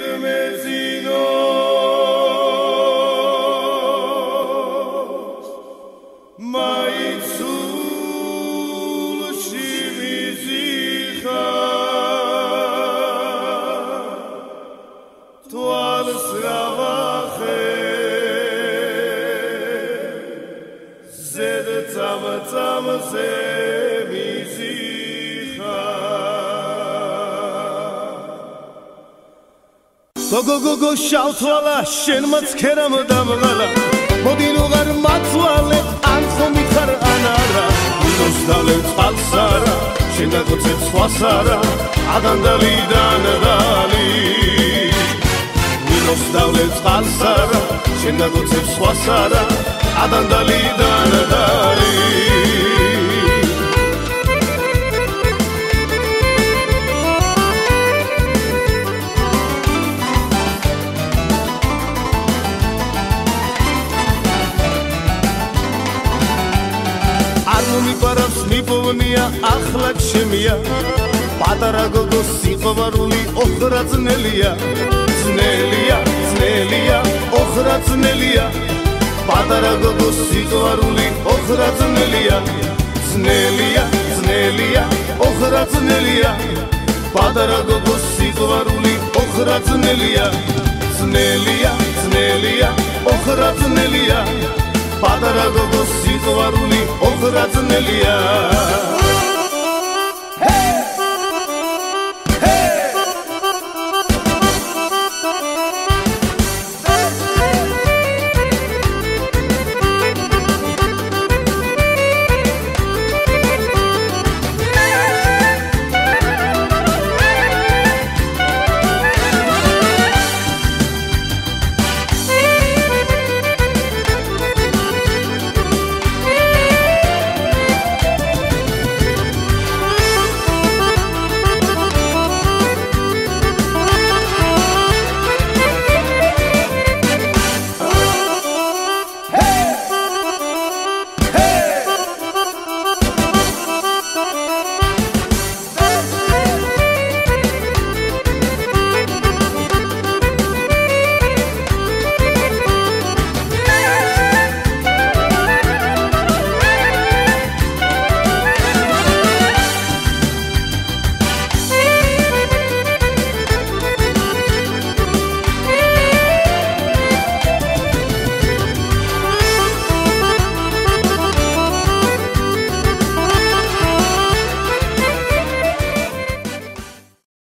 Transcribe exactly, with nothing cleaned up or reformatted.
Go go go go shoutwala shen matskeram damgala modino gar matwale anfo mithar anara unos dale tsalsara shen gagotset swasara adandali danali unos dale tsalsara shen gagotset swasara adandali danali Params mipოვნია ახლად შემია პატარა გოგოს სიყვარული ოხრა ძნელია ძნელია ძნელია ოხრა ძნელია პატარა გოგოს სიყვარული ოხრა ძნელია ძნელია ძნელია ოხრა ძნელია პატარა გოგოს სიყვარული ოხრა ძნელია ძნელია ძნელია ოხრა ძნელია პატარა გოგოს სიყვარული ოხრა ძნელია